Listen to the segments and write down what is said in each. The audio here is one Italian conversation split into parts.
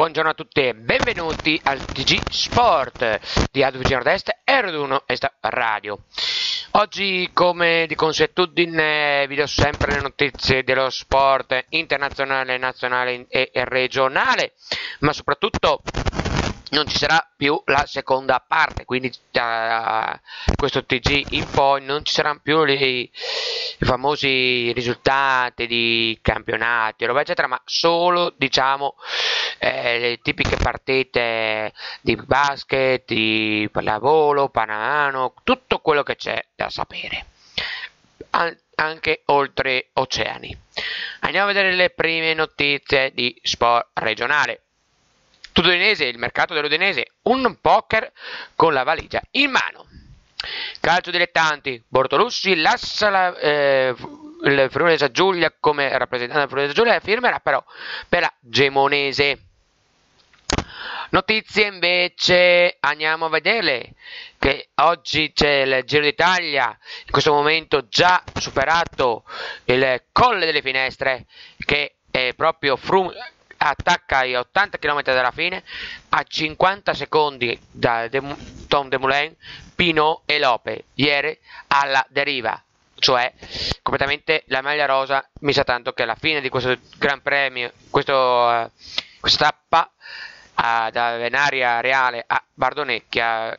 Buongiorno a tutti e benvenuti al TG Sport di AWG Nord-Est R1 Est Radio. Oggi, come di consuetudine, vi do sempre le notizie dello sport internazionale, nazionale e regionale, ma soprattutto non ci sarà più la seconda parte, quindi da questo TG in poi non ci saranno più i famosi risultati di campionati, roba eccetera, ma solo diciamo le tipiche partite di basket, di pallavolo, panamano, tutto quello che c'è da sapere, anche oltre oceani. Andiamo a vedere le prime notizie di sport regionale. Tutto Udinese, il mercato dell'Udinese, un poker con la valigia in mano. Calcio dilettanti, Bortolussi lascia il Friuli Giulia come rappresentante del Friuli Giulia e firmerà però per la Gemonese. Notizie invece, andiamo a vederle, che oggi c'è il Giro d'Italia, in questo momento già superato il Colle delle Finestre, che è proprio attacca ai 80 km dalla fine, a 50 secondi da Tom Dumoulin, Pinot e Lopez, ieri alla deriva, cioè completamente la maglia rosa. Mi sa tanto che alla fine di questo Gran Premio, questa tappa da Venaria Reale a Bardonecchia,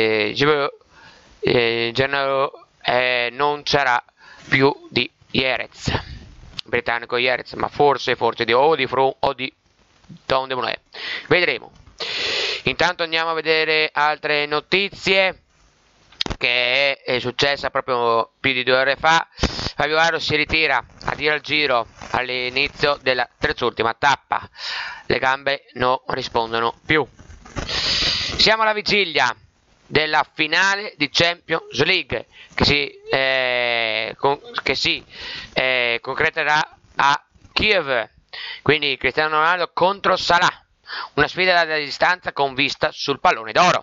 Gennaro non sarà più di Jerez, britannico Jerez, ma forse di Froome o di Tom Dumoulin, vedremo. Intanto andiamo a vedere altre notizie che è successa proprio più di 2 ore fa. Fabio Aro si ritira, addio al Giro all'inizio della terz'ultima tappa, le gambe non rispondono più. Siamo alla vigilia della finale di Champions League che si concreterà a Kiev, quindi Cristiano Ronaldo contro Salah, una sfida da distanza con vista sul pallone d'oro,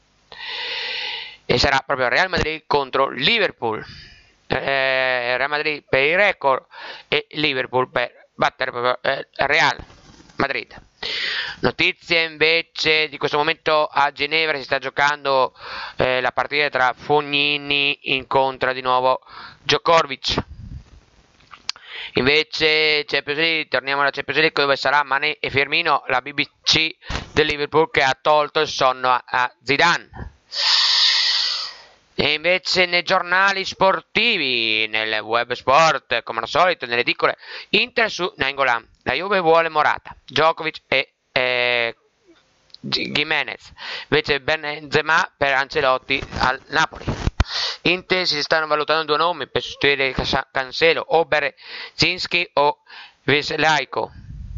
e sarà proprio Real Madrid contro Liverpool, Real Madrid per il record e Liverpool per battere proprio Real Madrid. Notizie invece di questo momento: a Ginevra si sta giocando la partita tra Fognini incontra di nuovo Djokovic. Invece Champions League, torniamo alla Champions League dove sarà Mané e Firmino, la BBC del Liverpool che ha tolto il sonno a Zidane. E invece nei giornali sportivi, nel web sport, come al solito, nelle edicole, Inter su Nainggolan, la Juve vuole Morata, Djokovic e Gimenez, invece Benzema per Ancelotti al Napoli. Inter si stanno valutando 2 nomi per sostituire Cancelo, o Berezinski o Vislaico.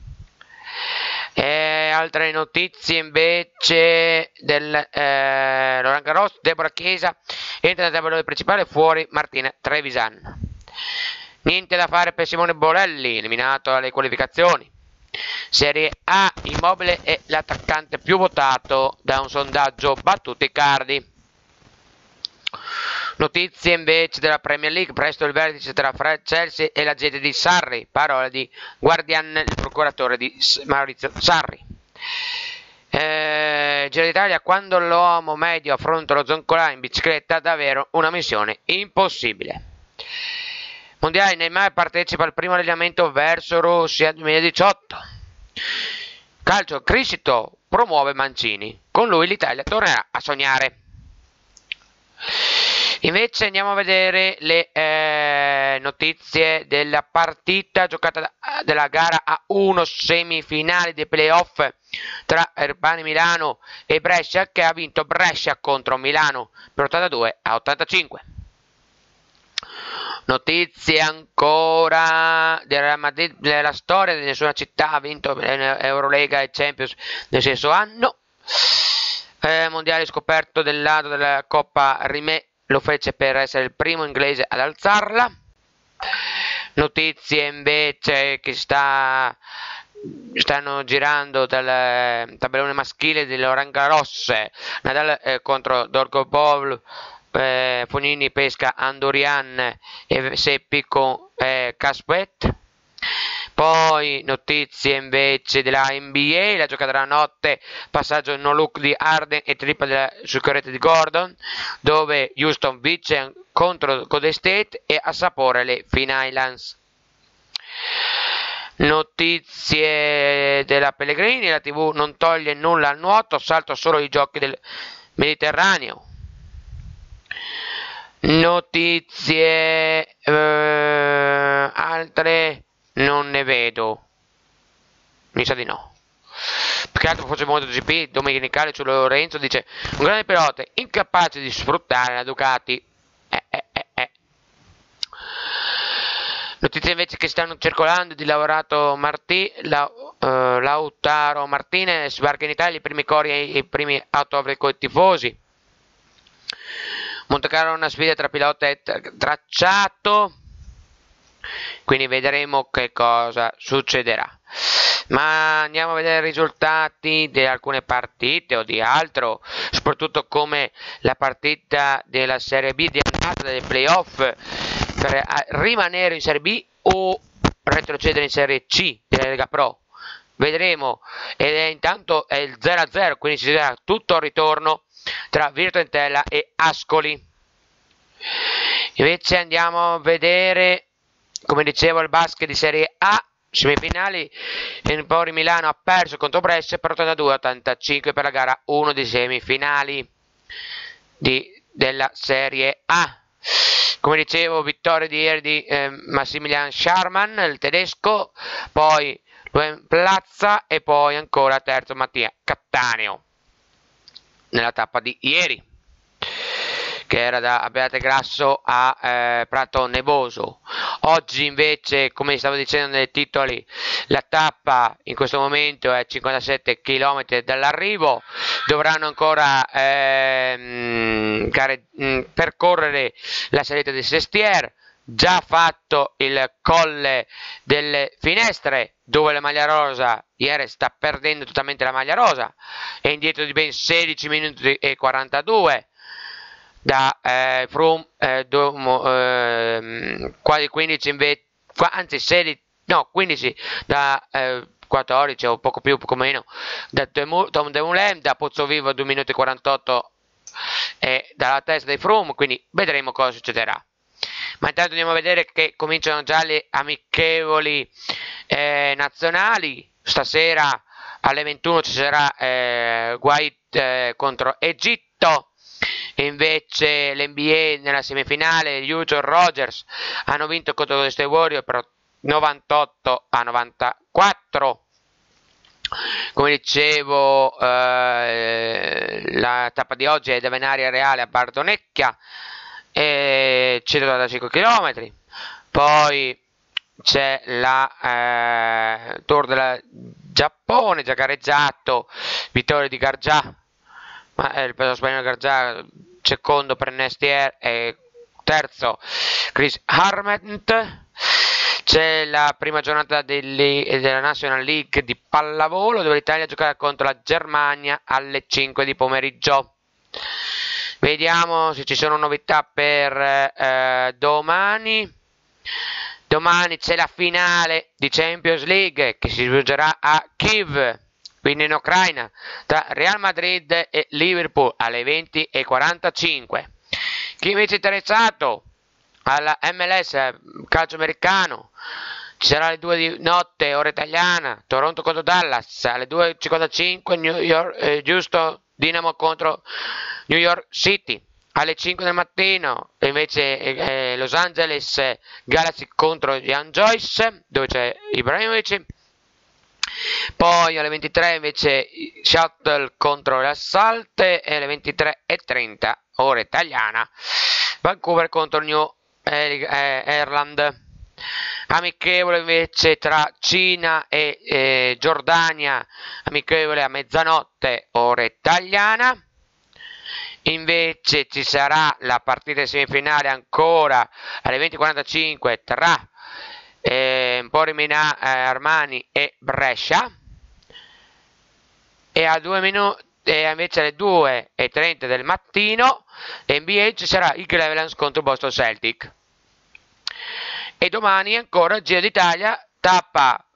Altre notizie invece del Roland Garros, Deborah Chiesa entra nel tabellone principale, fuori Martina Trevisan. Niente da fare per Simone Bolelli, eliminato alle qualificazioni. Serie A, Immobile è l'attaccante più votato da un sondaggio, battuto Icardi. Notizie invece della Premier League, presto il vertice tra Chelsea e l'agente di Sarri, parola di Guardian, il procuratore di Maurizio Sarri. Giro d'Italia, quando l'uomo medio affronta lo zoncolare in bicicletta, davvero una missione impossibile. Mondiale, Neymar partecipa al primo allenamento verso Russia 2018. Calcio, Criscito promuove Mancini, con lui l'Italia tornerà a sognare. Invece andiamo a vedere le notizie della partita giocata della gara A1 semifinali dei playoff tra Urbani Milano e Brescia, che ha vinto Brescia contro Milano per 82-85. Notizie ancora del Real Madrid, della storia della sua città, ha vinto Eurolega e Champions nel stesso anno. Mondiale scoperto del lato della Coppa Rimè, lo fece per essere il primo inglese ad alzarla. Notizie invece che stanno girando dal tabellone maschile di Roland Garros, Nadal contro Dorgopol, Fognini pesca Andorian e Seppi con Caspet. Poi notizie invece della NBA, la giocata della notte, passaggio no look di Harden e tripla sul corretto di Gordon, dove Houston vince contro Golden State e assapora le Finals. Notizie della Pellegrini, la TV non toglie nulla al nuoto, salto solo i giochi del Mediterraneo. Notizie altre non ne vedo, mi sa di no. Più che altro forse MotoGP domenicale su Lorenzo dice un grande pilota incapace di sfruttare la Ducati. Notizie invece che stanno circolando di Lautaro Martinez sbarca in Italia, i primi cori e i primi autografi coi tifosi. Montecarlo una sfida tra pilota e tracciato, quindi vedremo che cosa succederà. Ma andiamo a vedere i risultati di alcune partite o di altro, soprattutto come la partita della Serie B di andata dei playoff per rimanere in Serie B o retrocedere in Serie C della Lega Pro. Vedremo, intanto è il 0-0, quindi ci sarà tutto il ritorno tra Virtus Entella e Ascoli. Invece andiamo a vedere, come dicevo, il basket di Serie A, semifinali. Empoli Milano ha perso contro Brescia per 82-85 per la gara 1 di semifinali della Serie A. Come dicevo, vittoria di ieri di Massimilian Scharmann, il tedesco, poi Plazza e poi ancora terzo Mattia Cattaneo nella tappa di ieri, che era da Abbiategrasso a Prato Nevoso. Oggi invece, come stavo dicendo nei titoli, la tappa in questo momento è 57 km dall'arrivo, dovranno ancora percorrere la salita di Sestier, già fatto il Colle delle Finestre, dove la maglia rosa ieri sta perdendo totalmente la maglia rosa, è indietro di ben 16 minuti e 42 da Froome, quasi 15 invece, anzi 16, no 15 da 14 o poco più, poco meno da Tom Dumoulin, da Pozzovivo 2 minuti e 48 dalla testa di Froome, quindi vedremo cosa succederà. Ma intanto andiamo a vedere che cominciano già le amichevoli nazionali. Stasera alle 21 ci sarà White contro Egitto. Invece l'NBA nella semifinale, Utah e Rogers hanno vinto contro Golden State Warriors per 98-94. Come dicevo, la tappa di oggi è da Venaria Reale a Bardonecchia, 185 km. Poi c'è la Tour del Giappone, già gareggiato, vittoria di Gargià, il peso spagnolo Gargià, secondo per Nestier e terzo Chris Harment. C'è la prima giornata della National League di pallavolo, dove l'Italia giocherà contro la Germania alle 5 di pomeriggio. Vediamo se ci sono novità per domani. Domani c'è la finale di Champions League che si svolgerà a Kiev, quindi in Ucraina, tra Real Madrid e Liverpool alle 20:45. Chi invece è interessato alla MLS calcio americano, ci sarà alle 2 di notte ora italiana, Toronto contro Dallas, alle 2:55 Houston Dynamo contro New York City, alle 5 del mattino invece Los Angeles Galaxy contro Young Joyce, dove c'è Ibrahimovic. Poi alle 23 invece Shuttle contro l'Assault e alle 23:30 ora italiana Vancouver contro New Ireland. Amichevole invece tra Cina e Giordania, amichevole a mezzanotte ora italiana. Invece ci sarà la partita semifinale ancora alle 20:45 tra Empoli Milano, Armani e Brescia, e a 2 minuti invece alle 2:30 del mattino NBA ci sarà il Cleveland contro Boston Celtic. E domani ancora Giro d'Italia, tappa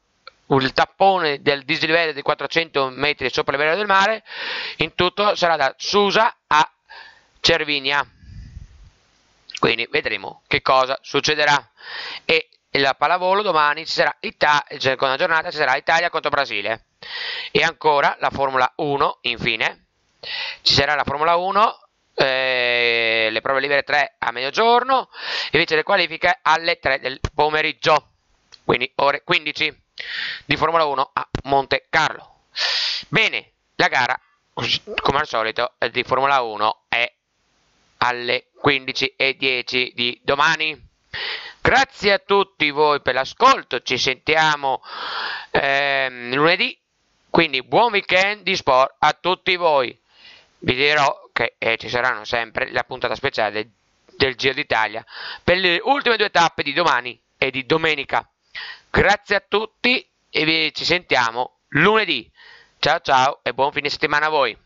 il tappone del dislivello di 400 metri sopra il livello del mare. In tutto sarà da Susa a Cervinia, quindi vedremo che cosa succederà. E la pallavolo domani ci sarà seconda giornata, ci sarà Italia contro Brasile. E ancora la Formula 1, infine ci sarà la Formula 1, le prove libere 3 a mezzogiorno, invece le qualifiche alle 3 del pomeriggio, quindi ore 15 di Formula 1 a Monte Carlo. Bene, la gara come al solito di Formula 1 è alle 15:10 di domani. Grazie a tutti voi per l'ascolto, ci sentiamo lunedì, quindi buon weekend di sport a tutti voi. Vi dirò che ci saranno sempre la puntata speciale del Giro d'Italia per le ultime 2 tappe di domani e di domenica. Grazie a tutti e ci sentiamo lunedì. Ciao ciao e buon fine settimana a voi.